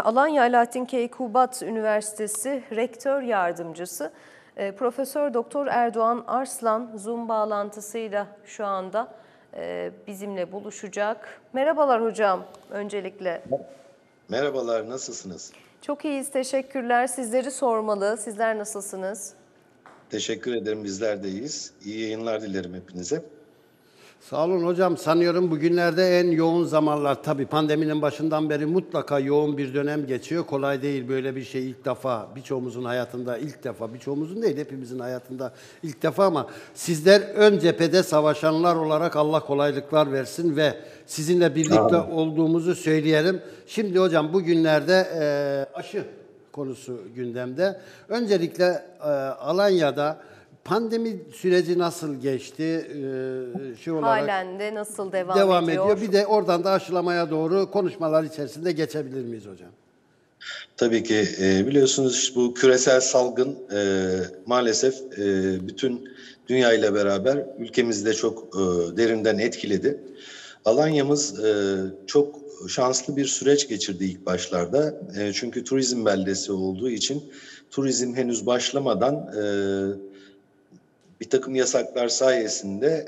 Alanya Alaaddin Keykubat Üniversitesi Rektör Yardımcısı Profesör Doktor Erdoğan Arslan Zoom bağlantısıyla şu anda bizimle buluşacak. Merhabalar hocam öncelikle. Merhabalar, nasılsınız? Çok iyiyiz, teşekkürler. Sizleri sormalı. Sizler nasılsınız? Teşekkür ederim, bizler de iyiyiz. İyi yayınlar dilerim hepinize. Sağ olun hocam. Sanıyorum bugünlerde en yoğun zamanlar. Tabii pandeminin başından beri mutlaka yoğun bir dönem geçiyor. Kolay değil böyle bir şey ilk defa. Birçoğumuzun hayatında ilk defa. Birçoğumuzun değil, hepimizin hayatında ilk defa ama sizler ön cephede savaşanlar olarak Allah kolaylıklar versin ve sizinle birlikte olduğumuzu söyleyelim. Şimdi hocam bugünlerde aşı konusu gündemde. Öncelikle Alanya'da pandemi süreci nasıl geçti? Halen de nasıl devam ediyor? Bir de oradan da aşılamaya doğru konuşmalar içerisinde geçebilir miyiz hocam? Tabii ki biliyorsunuz bu küresel salgın maalesef bütün dünya ile beraber ülkemizi de çok derinden etkiledi. Alanya'mız çok şanslı bir süreç geçirdi ilk başlarda. Çünkü turizm beldesi olduğu için turizm henüz başlamadan bir takım yasaklar sayesinde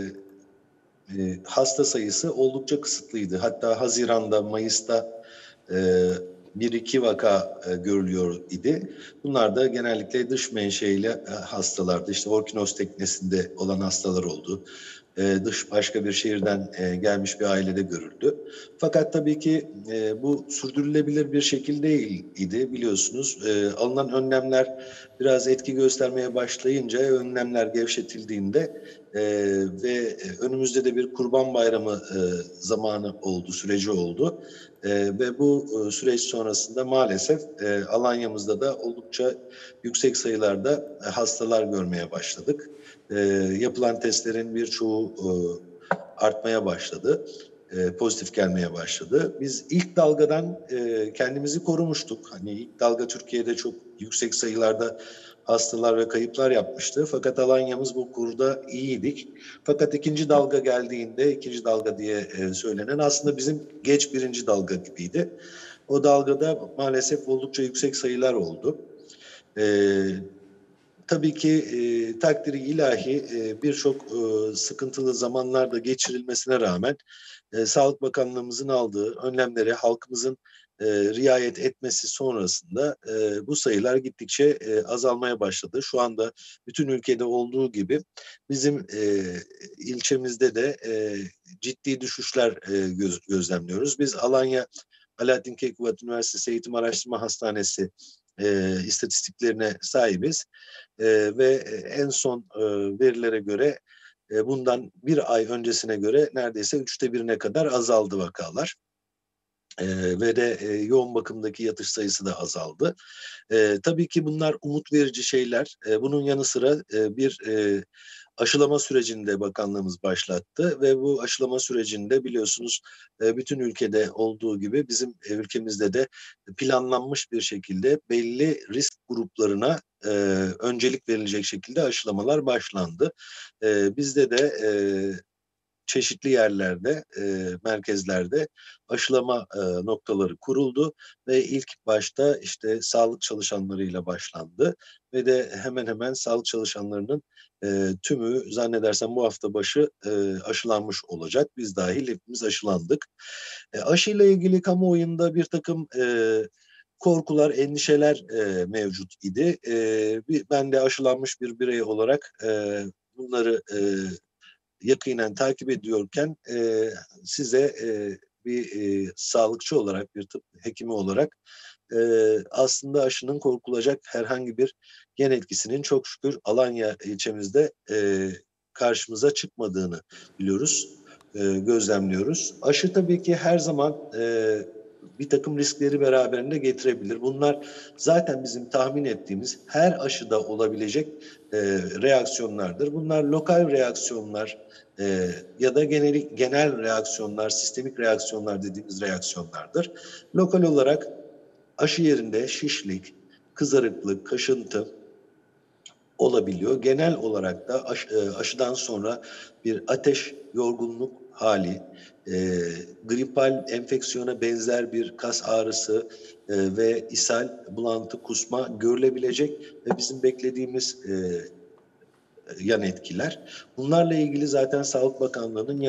hasta sayısı oldukça kısıtlıydı. Hatta Haziran'da, Mayıs'ta 1-2 vaka görülüyor idi. Bunlar da genellikle dış menşeili hastalardı. İşte Orkinos teknesinde olan hastalar oldu. Dış başka bir şehirden gelmiş bir ailede görüldü. Fakat tabii ki bu sürdürülebilir bir şekil değil idi biliyorsunuz. Alınan önlemler biraz etki göstermeye başlayınca, önlemler gevşetildiğinde ve önümüzde de bir Kurban Bayramı zamanı oldu, süreci oldu. Ve bu süreç sonrasında maalesef Alanya'mızda da oldukça yüksek sayılarda hastalar görmeye başladık. Yapılan testlerin birçoğu artmaya başladı. Pozitif gelmeye başladı. Biz ilk dalgadan kendimizi korumuştuk. Hani ilk dalga Türkiye'de çok yüksek sayılarda hastalar ve kayıplar yapmıştı. Fakat Alanya'mız bu kurda iyiydik. Fakat ikinci dalga geldiğinde, ikinci dalga diye söylenen aslında bizim geç birinci dalga gibiydi. O dalgada maalesef oldukça yüksek sayılar oldu. Tabii ki takdiri ilahi birçok sıkıntılı zamanlarda geçirilmesine rağmen Sağlık Bakanlığımızın aldığı önlemlere halkımızın riayet etmesi sonrasında bu sayılar gittikçe azalmaya başladı. Şu anda bütün ülkede olduğu gibi bizim ilçemizde de ciddi düşüşler gözlemliyoruz. Biz Alanya Alaaddin Keykubat Üniversitesi Eğitim Araştırma Hastanesi istatistiklerine sahibiz. Ve en son verilere göre bundan bir ay öncesine göre neredeyse 1/3'e kadar azaldı vakalar. Ve de yoğun bakımdaki yatış sayısı da azaldı. Tabii ki bunlar umut verici şeyler. Bunun yanı sıra bir aşılama sürecini de bakanlığımız başlattı ve bu aşılama sürecinde biliyorsunuz bütün ülkede olduğu gibi bizim ülkemizde de planlanmış bir şekilde belli risk gruplarına öncelik verilecek şekilde aşılamalar başlandı. Bizde de çeşitli yerlerde, merkezlerde aşılama noktaları kuruldu ve ilk başta işte sağlık çalışanlarıyla başlandı ve de hemen hemen sağlık çalışanlarının tümü zannedersem bu hafta başı aşılanmış olacak. Biz dahil hepimiz aşılandık. Aşıyla ilgili kamuoyunda bir takım korkular, endişeler mevcut idi. Ben de aşılanmış bir birey olarak bunları yakinen takip ediyorken size bir sağlıkçı olarak, bir tıp hekimi olarak aslında aşının korkulacak herhangi bir yan etkisinin çok şükür Alanya ilçemizde karşımıza çıkmadığını biliyoruz, gözlemliyoruz. Aşı tabii ki her zaman bir takım riskleri beraberinde getirebilir. Bunlar zaten bizim tahmin ettiğimiz her aşıda olabilecek reaksiyonlardır. Bunlar lokal reaksiyonlar ya da genel reaksiyonlar, sistemik reaksiyonlar dediğimiz reaksiyonlardır. Lokal olarak aşı yerinde şişlik, kızarıklık, kaşıntı olabiliyor. Genel olarak da aşıdan sonra bir ateş, yorgunluk hali, gripal enfeksiyona benzer bir kas ağrısı ve ishal, bulantı, kusma görülebilecek ve bizim beklediğimiz yan etkiler. Bunlarla ilgili zaten Sağlık Bakanlığı'nın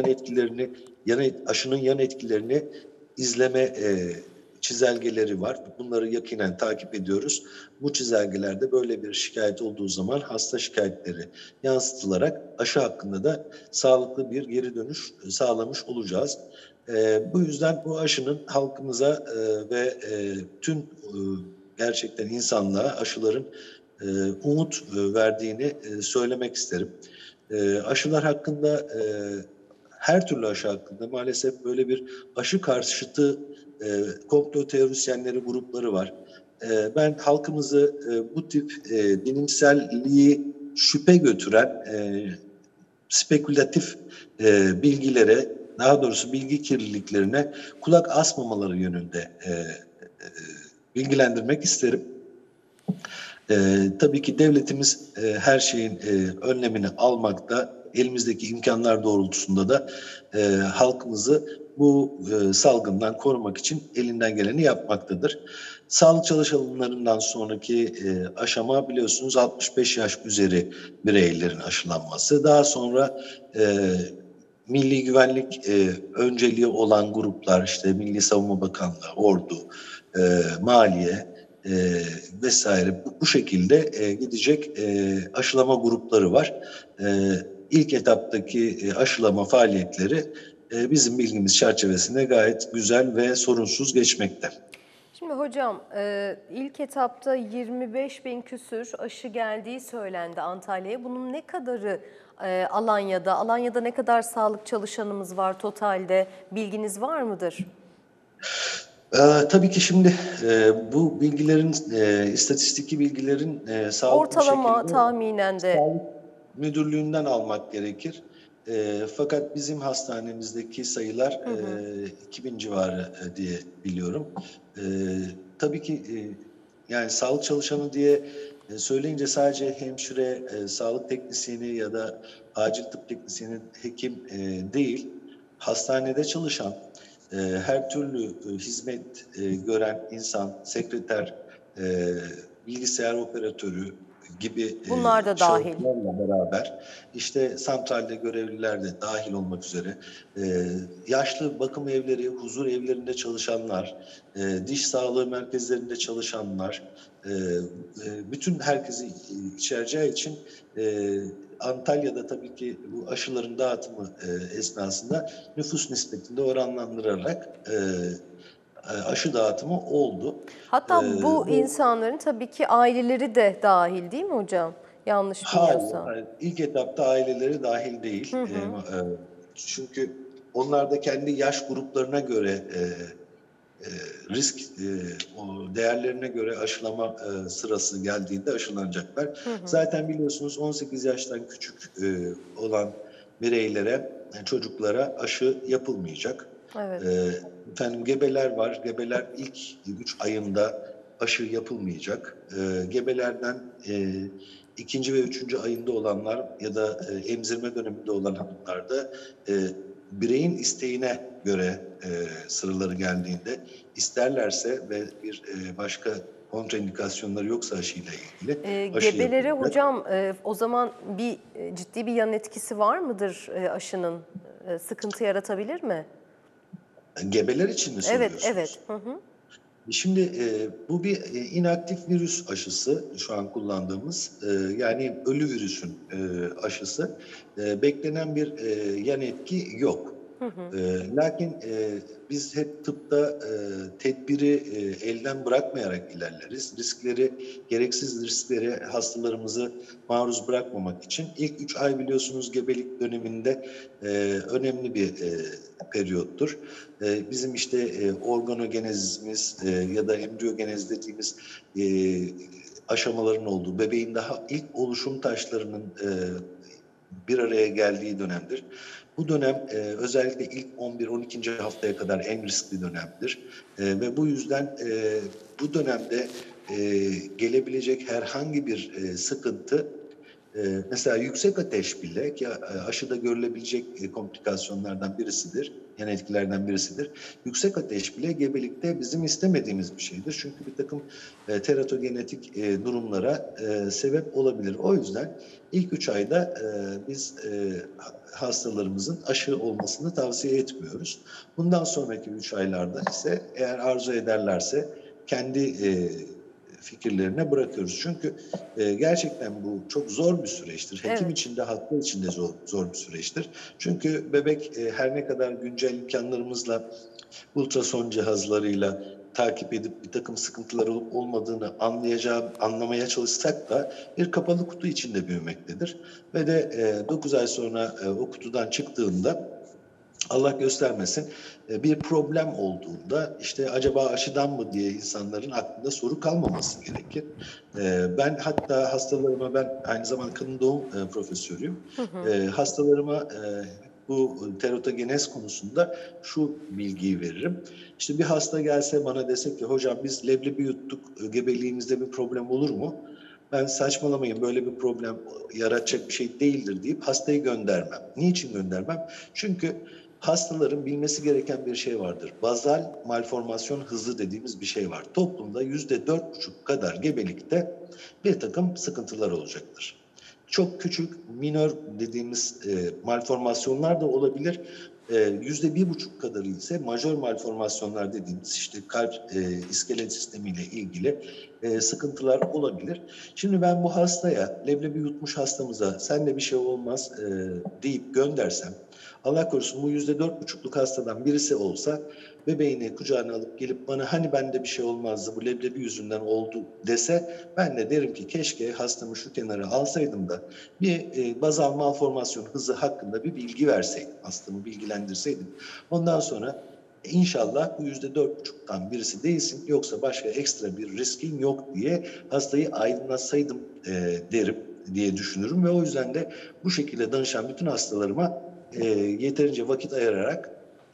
aşının yan etkilerini izleme çizelgeleri var. Bunları yakinen takip ediyoruz. Bu çizelgelerde böyle bir şikayet olduğu zaman hasta şikayetleri yansıtılarak aşı hakkında da sağlıklı bir geri dönüş sağlamış olacağız. Bu yüzden bu aşının halkımıza ve tüm gerçekten insanlığa aşıların umut verdiğini söylemek isterim. Aşılar hakkında, her türlü aşı hakkında maalesef böyle bir aşı karşıtı komplo teorisyenleri grupları var. Ben halkımızı bu tip bilimselliği şüphe götüren spekülatif bilgilere, daha doğrusu bilgi kirliliklerine kulak asmamaları yönünde bilgilendirmek isterim. Tabii ki devletimiz her şeyin önlemini almakta, elimizdeki imkanlar doğrultusunda da halkımızı bu salgından korumak için elinden geleni yapmaktadır. Sağlık çalışanlarından sonraki aşama biliyorsunuz 65 yaş üzeri bireylerin aşılanması. Daha sonra milli güvenlik önceliği olan gruplar, işte Milli Savunma Bakanlığı, Ordu, Maliye, vesaire bu şekilde gidecek aşılama grupları var. İlk etaptaki aşılama faaliyetleri bizim bilgimiz çerçevesinde gayet güzel ve sorunsuz geçmekte. Şimdi hocam ilk etapta 25 bin küsür aşı geldiği söylendi Antalya'ya. Bunun ne kadarı Alanya'da? Alanya'da ne kadar sağlık çalışanımız var totalde? Bilginiz var mıdır? Tabii ki şimdi bu bilgilerin, istatistiki bilgilerin sağlıklı Ortalama şekilde tahminen de. Sağlık Müdürlüğü'nden almak gerekir. Fakat bizim hastanemizdeki sayılar 2000 civarı diye biliyorum. Tabii ki yani sağlık çalışanı diye söyleyince sadece hemşire, sağlık teknisyeni ya da acil tıp teknisyeni, hekim değil, hastanede çalışan, her türlü hizmet gören insan, sekreter, bilgisayar operatörü gibi Bunlar da dahil. şahıslarla beraber işte santralde görevliler de dahil olmak üzere yaşlı bakım evleri, huzur evlerinde çalışanlar, diş sağlığı merkezlerinde çalışanlar, bütün herkesi içereceği için Antalya'da tabii ki bu aşıların dağıtımı esnasında nüfus nispetinde oranlandırarak aşı dağıtımı oldu. Hatta bu insanların tabii ki aileleri de dahil değil mi hocam? Yanlış bilmiyorsam. Hayır, ilk etapta aileleri dahil değil. Çünkü onlar da kendi yaş gruplarına göre risk o değerlerine göre aşılama sırası geldiğinde aşılanacaklar. Zaten biliyorsunuz 18 yaştan küçük olan bireylere, çocuklara aşı yapılmayacak. Evet. Efendim gebeler var. Gebeler ilk 3 ayında aşı yapılmayacak. Gebelerden ikinci ve üçüncü ayında olanlar ya da emzirme döneminde olanlar da bireyin isteğine göre sıraları geldiğinde isterlerse ve bir başka kontraindikasyonları yoksa aşıyla ilgili aşı Gebelere yapılacak. hocam o zaman ciddi bir yan etkisi var mıdır aşının? Sıkıntı yaratabilir mi? Gebeler için mi Evet, soruyorsunuz? evet. Hı hı. Şimdi bu bir inaktif virüs aşısı şu an kullandığımız yani ölü virüsün aşısı. Beklenen bir yan etki yok. Lakin biz hep tıpta tedbiri elden bırakmayarak ilerleriz. Gereksiz riskleri hastalarımızı maruz bırakmamak için ilk 3 ay biliyorsunuz gebelik döneminde önemli bir periyottur. Bizim işte organogenezimiz ya da embriyogenez dediğimiz aşamaların olduğu, bebeğin daha ilk oluşum taşlarının bir araya geldiği dönemdir. Bu dönem özellikle ilk 11-12. haftaya kadar en riskli dönemdir. Ve bu yüzden bu dönemde gelebilecek herhangi bir sıkıntı Mesela yüksek ateş bile ki aşıda görülebilecek komplikasyonlardan birisidir, yan etkilerden birisidir. Yüksek ateş bile gebelikte bizim istemediğimiz bir şeydir. Çünkü bir takım teratogenetik durumlara sebep olabilir. O yüzden ilk 3 ayda biz hastalarımızın aşı olmasını tavsiye etmiyoruz. Bundan sonraki 3 aylarda ise eğer arzu ederlerse kendi fikirlerine bırakıyoruz. Çünkü gerçekten bu çok zor bir süreçtir. Hekim Evet. için de hasta için de zor bir süreçtir. Çünkü bebek her ne kadar güncel imkanlarımızla ultrason cihazlarıyla takip edip bir takım sıkıntıları olup olmadığını anlamaya çalışsak da bir kapalı kutu içinde büyümektedir. Ve de 9 ay sonra o kutudan çıktığında Allah göstermesin bir problem olduğunda işte acaba aşıdan mı diye insanların aklında soru kalmaması gerekir. Ben hatta hastalarıma, ben aynı zamanda kadın doğum profesörüyüm. Hastalarıma bu teratogenez konusunda şu bilgiyi veririm. İşte bir hasta gelse bana dese ki hocam biz leblebi yuttuk, gebeliğimizde bir problem olur mu? Ben saçmalamayın, böyle bir problem yaratacak bir şey değildir deyip hastayı göndermem. Niçin göndermem? Çünkü hastaların bilmesi gereken bir şey vardır. Bazal malformasyon hızı dediğimiz bir şey var. Toplumda %4,5 kadar gebelikte bir takım sıkıntılar olacaktır. Çok küçük, minör dediğimiz malformasyonlar da olabilir. %1,5 kadarı ise majör malformasyonlar dediğimiz işte kalp iskelet sistemiyle ilgili sıkıntılar olabilir. Şimdi ben bu hastaya, leblebi yutmuş hastamıza sen de bir şey olmaz deyip göndersem, Allah korusun bu %4,5'luk hastadan birisi olsa bebeğini kucağına alıp gelip bana hani bende bir şey olmazdı bu leblebi yüzünden oldu dese, ben de derim ki keşke hastamı şu kenara alsaydım da bir bazal malformasyon hızı hakkında bir bilgi verseydim, hastamı bilgilendirseydim. Ondan sonra İnşallah bu %4,5'tan birisi değilsin, yoksa başka ekstra bir riskin yok diye hastayı aydınlatsaydım derim diye düşünürüm ve o yüzden de bu şekilde danışan bütün hastalarıma yeterince vakit ayırarak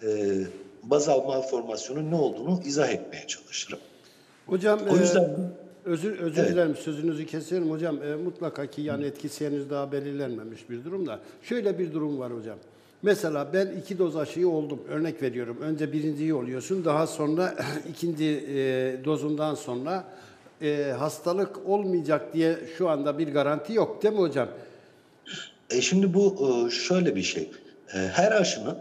bazal malformasyonun ne olduğunu izah etmeye çalışırım. Hocam O yüzden özür evet. dilerim, sözünüzü kesiyorum hocam. Mutlaka ki yan etkisi henüz daha belirlenmemiş bir durum da. Şöyle bir durum var hocam. Mesela ben 2 doz aşıyı oldum. Örnek veriyorum. Önce birinciyi oluyorsun. Daha sonra ikinci dozundan sonra hastalık olmayacak diye şu anda bir garanti yok değil mi hocam? Şimdi bu şöyle bir şey. Her aşının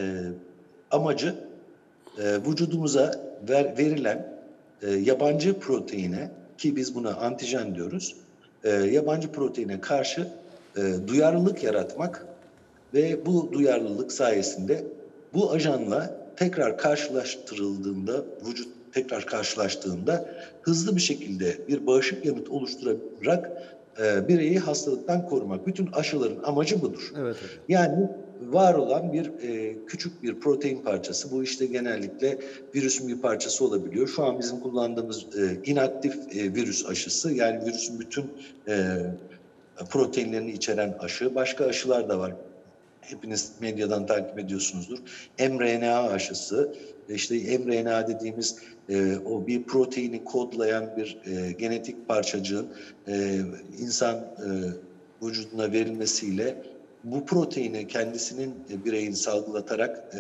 amacı vücudumuza verilen yabancı proteine, ki biz buna antijen diyoruz, yabancı proteine karşı duyarlılık yaratmak ve bu duyarlılık sayesinde bu ajanla tekrar karşılaştırıldığında, vücut tekrar karşılaştığında hızlı bir şekilde bir bağışık yanıt oluşturarak bireyi hastalıktan korumak. Bütün aşıların amacı budur. Evet hocam. Yani var olan bir küçük bir protein parçası, bu işte genellikle virüsün bir parçası olabiliyor. Şu an bizim kullandığımız inaktif virüs aşısı, yani virüsün bütün proteinlerini içeren aşı. Başka aşılar da var. Hepiniz medyadan takip ediyorsunuzdur. mRNA aşısı, işte mRNA dediğimiz o bir proteini kodlayan bir genetik parçacığın insan vücuduna verilmesiyle bu proteini kendisinin bireyin salgılatarak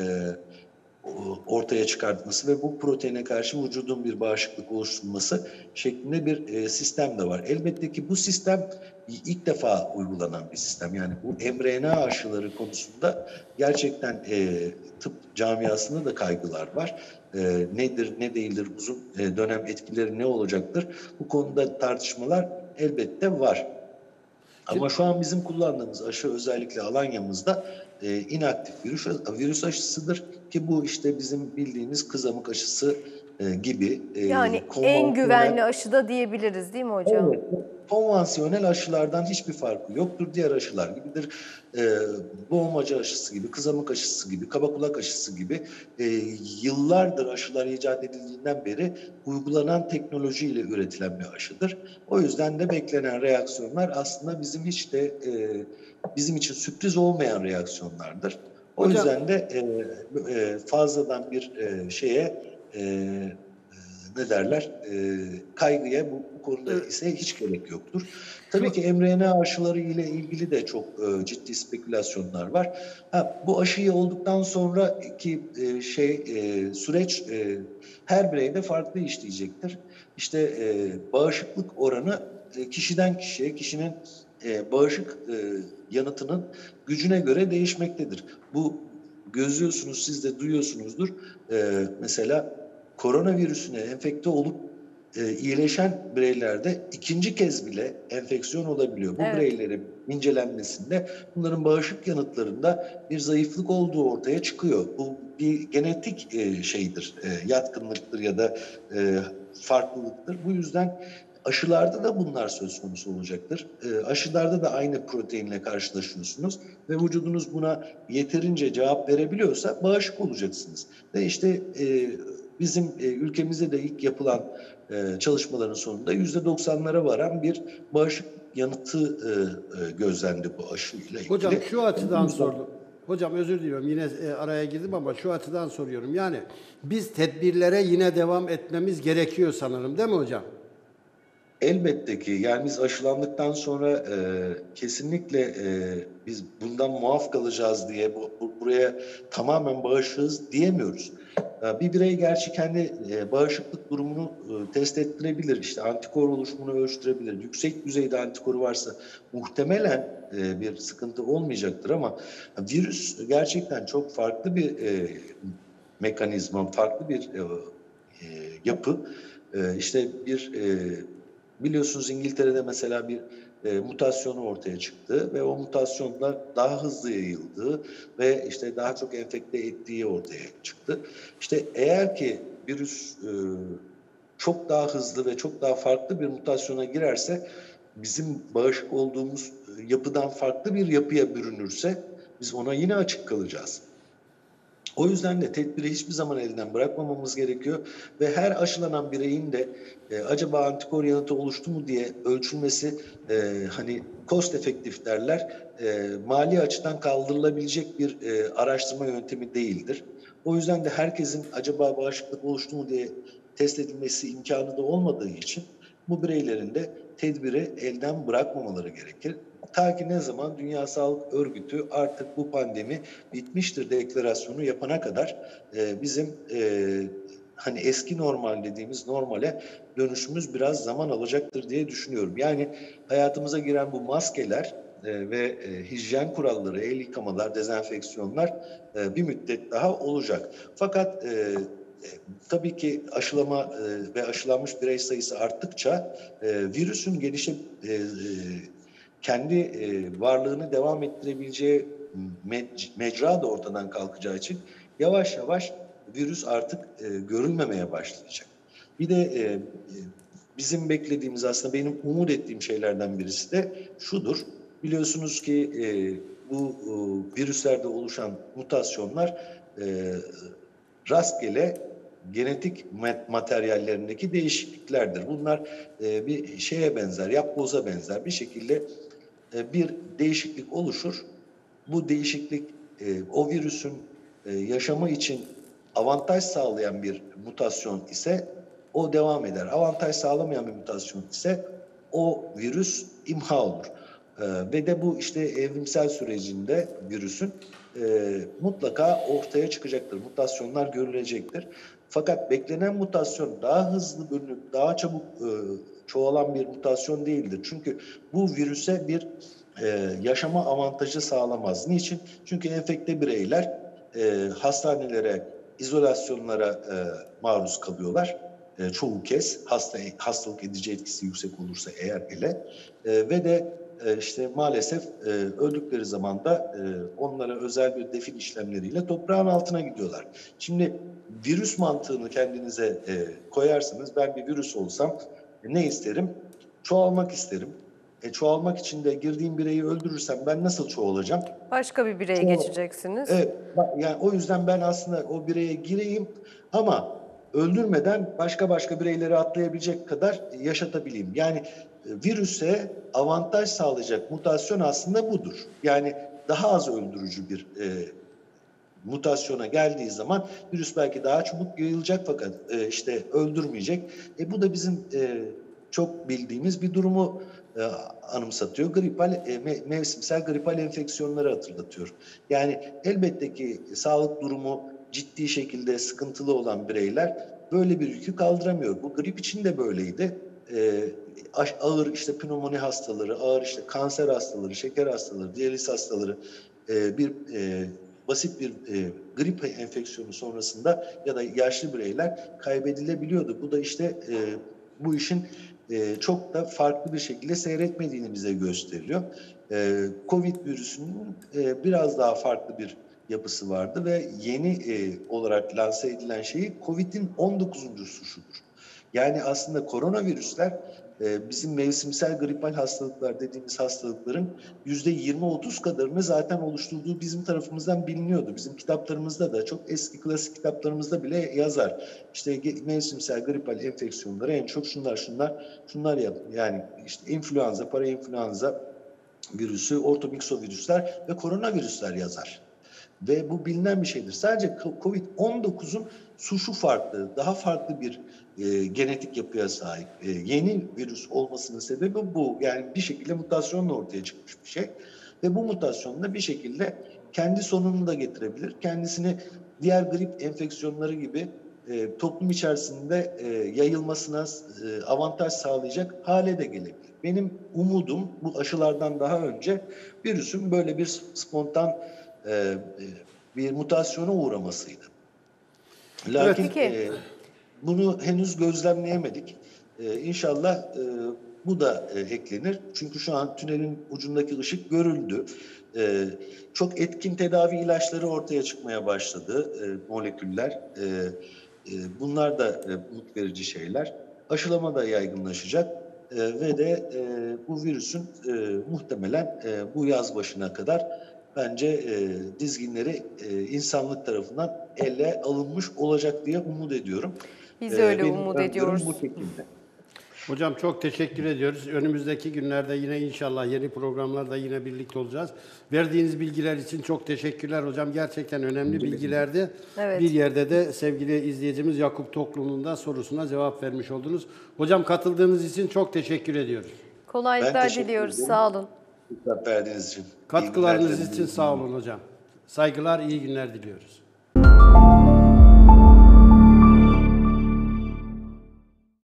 ortaya çıkartması ve bu proteine karşı vücudun bir bağışıklık oluşturması şeklinde bir sistem de var. Elbette ki bu sistem ilk defa uygulanan bir sistem. Yani bu mRNA aşıları konusunda gerçekten tıp camiasında da kaygılar var. Nedir, ne değildir, uzun dönem etkileri ne olacaktır? Bu konuda tartışmalar elbette var. Ama şu an bizim kullandığımız aşı özellikle Alanya'mızda inaktif virüs aşısıdır ki bu işte bizim bildiğimiz kızamık aşısı gibi Yani en güvenli aşı da diyebiliriz değil mi hocam? evet, konvansiyonel aşılardan hiçbir farkı yoktur. Diğer aşılar gibidir. Boğmacı aşısı gibi, kızamık aşısı gibi, kaba kulak aşısı gibi yıllardır aşılar icat edildiğinden beri uygulanan teknolojiyle üretilen bir aşıdır. O yüzden de beklenen reaksiyonlar aslında bizim hiç de bizim için sürpriz olmayan reaksiyonlardır. O Hocam yüzden de fazladan bir şeye ne derler, kaygıya bu konuda ise hiç gerek yoktur. Tabii ki mRNA aşıları ile ilgili de çok ciddi spekülasyonlar var. Bu aşıyı olduktan sonraki süreç her bireyde farklı işleyecektir. İşte bağışıklık oranı kişiden kişiye, kişinin bağışık yanıtının gücüne göre değişmektedir. Bu gözlüyorsunuz, siz de duyuyorsunuzdur. Mesela koronavirüsüne enfekte olup iyileşen bireylerde ikinci kez bile enfeksiyon olabiliyor. Bu bireylerin incelenmesinde bunların bağışıklık yanıtlarında bir zayıflık olduğu ortaya çıkıyor. Bu bir genetik şeydir, yatkınlıktır ya da farklılıktır. Bu yüzden aşılarda da bunlar söz konusu olacaktır. Aşılarda da aynı proteinle karşılaşıyorsunuz ve vücudunuz buna yeterince cevap verebiliyorsa bağışık olacaksınız. Ve işte bizim ülkemizde de ilk yapılan çalışmaların sonunda %90'lara varan bir bağışıklık yanıtı gözlendi bu aşıyla ilgili. Hocam şu açıdan sordum. Hocam özür diliyorum, yine araya girdim ama şu açıdan soruyorum. Yani biz tedbirlere yine devam etmemiz gerekiyor sanırım, değil mi hocam? Elbette ki, yani biz aşılandıktan sonra kesinlikle biz bundan muaf kalacağız diye buraya tamamen bağışığız diyemiyoruz. Bir birey gerçi kendi bağışıklık durumunu test ettirebilir, işte antikor oluşumunu ölçtürebilir. Yüksek düzeyde antikoru varsa muhtemelen bir sıkıntı olmayacaktır ama virüs gerçekten çok farklı bir mekanizma, farklı bir yapı. İşte biliyorsunuz İngiltere'de mesela bir mutasyonu ortaya çıktı ve o mutasyonla daha hızlı yayıldığı ve işte daha çok enfekte ettiği ortaya çıktı. İşte eğer ki virüs çok daha hızlı ve çok daha farklı bir mutasyona girerse, bizim bağışık olduğumuz yapıdan farklı bir yapıya bürünürse biz ona yine açık kalacağız. O yüzden de tedbiri hiçbir zaman elden bırakmamamız gerekiyor ve her aşılanan bireyin de acaba antikor yanıtı oluştu mu diye ölçülmesi, hani cost efektif derler, mali açıdan kaldırılabilecek bir araştırma yöntemi değildir. O yüzden de herkesin acaba bağışıklık oluştu mu diye test edilmesi imkanı da olmadığı için bu bireylerin de tedbiri elden bırakmamaları gerekir. Ta ki ne zaman Dünya Sağlık Örgütü artık bu pandemi bitmiştir deklarasyonu yapana kadar bizim hani eski normal dediğimiz normale dönüşümüz biraz zaman alacaktır diye düşünüyorum. Yani hayatımıza giren bu maskeler ve hijyen kuralları, el yıkamalar, dezenfeksiyonlar bir müddet daha olacak. Fakat tabii ki aşılama ve aşılanmış birey sayısı arttıkça virüsün kendi varlığını devam ettirebileceği mecra da ortadan kalkacağı için yavaş yavaş virüs artık görülmemeye başlayacak. Bir de bizim beklediğimiz, aslında benim umut ettiğim şeylerden birisi de şudur. Biliyorsunuz ki bu virüslerde oluşan mutasyonlar rastgele genetik materyallerindeki değişikliklerdir. Bunlar bir şeye benzer, yapboza benzer bir şekilde bir değişiklik oluşur. Bu değişiklik o virüsün yaşamı için avantaj sağlayan bir mutasyon ise o devam eder. Avantaj sağlamayan bir mutasyon ise o virüs imha olur. Ve de bu işte evrimsel sürecinde virüsün mutlaka ortaya çıkacaktır. Mutasyonlar görülecektir. Fakat beklenen mutasyon daha hızlı bölünüp daha çabuk çoğalan bir mutasyon değildir. Çünkü bu virüse bir yaşama avantajı sağlamaz. Niçin? Çünkü enfekte bireyler hastanelere, izolasyonlara maruz kalıyorlar. Çoğu kez hastalık edici etkisi yüksek olursa eğer hele ve de işte maalesef öldükleri zaman da onlara özel bir defin işlemleriyle toprağın altına gidiyorlar. Şimdi virüs mantığını kendinize koyarsınız. Ben bir virüs olsam ne isterim? Çoğalmak isterim. Çoğalmak için de girdiğim bireyi öldürürsem ben nasıl çoğalacağım? Başka bir bireye geçeceksiniz. Evet, yani o yüzden ben aslında o bireye gireyim ama öldürmeden başka bireyleri atlayabilecek kadar yaşatabileyim. Yani virüse avantaj sağlayacak mutasyon aslında budur. Yani daha az öldürücü bir mutasyona geldiği zaman virüs belki daha çabuk yayılacak fakat işte öldürmeyecek. Bu da bizim çok bildiğimiz bir durumu anımsatıyor. Mevsimsel gripal enfeksiyonları hatırlatıyor. Yani elbette ki sağlık durumu ciddi şekilde sıkıntılı olan bireyler böyle bir yükü kaldıramıyor. Bu grip için de böyleydi. Ağır işte pnömoni hastaları, ağır işte kanser hastaları, şeker hastaları, diyaliz hastaları basit bir grip enfeksiyonu sonrasında ya da yaşlı bireyler kaybedilebiliyordu. Bu da işte bu işin çok da farklı bir şekilde seyretmediğini bize gösteriyor. Covid virüsünün biraz daha farklı bir yapısı vardı ve yeni olarak lanse edilen şeyi Covid'in 19. suşudur. Yani aslında koronavirüsler bizim mevsimsel gripal hastalıklar dediğimiz hastalıkların %20-30 kadarını zaten oluşturduğu bizim tarafımızdan biliniyordu. Bizim kitaplarımızda da çok eski klasik kitaplarımızda bile yazar. İşte mevsimsel gripal enfeksiyonları en çok şunlar yani işte influenza, parainfluenza virüsü, ortomiksovirüsler ve koronavirüsler yazar. Ve bu bilinen bir şeydir. Sadece Covid-19'un suşu farklı, daha farklı bir genetik yapıya sahip. Yeni virüs olmasının sebebi bu. Yani bir şekilde mutasyonla ortaya çıkmış bir şey. Ve bu mutasyonla bir şekilde kendi sonunu da getirebilir. Kendisini diğer grip enfeksiyonları gibi toplum içerisinde yayılmasına avantaj sağlayacak hale de gelebilir. Benim umudum bu aşılardan daha önce virüsün böyle bir spontan bir mutasyona uğramasıydı. Lakin bunu henüz gözlemleyemedik. İnşallah bu da eklenir. Çünkü şu an tünelin ucundaki ışık görüldü. Çok etkin tedavi ilaçları ortaya çıkmaya başladı, moleküller. Bunlar da umut verici şeyler. Aşılama da yaygınlaşacak ve de bu virüsün muhtemelen bu yaz başına kadar bence dizginleri insanlık tarafından ele alınmış olacak diye umut ediyorum. Biz öyle Benim umut ediyoruz. Bu şekilde. Hocam çok teşekkür ediyoruz. Önümüzdeki günlerde yine inşallah yeni programlarda yine birlikte olacağız. Verdiğiniz bilgiler için çok teşekkürler hocam. Gerçekten önemli bilgilerdi. Evet. Bir yerde de sevgili izleyicimiz Yakup Toklu'nun da sorusuna cevap vermiş oldunuz. Hocam katıldığınız için çok teşekkür ediyoruz. Kolaylıklar diliyoruz. Sağ olun. Fırsat verdiğiniz için. Katkılarınız için sağ olun hocam. Saygılar, iyi günler diliyoruz.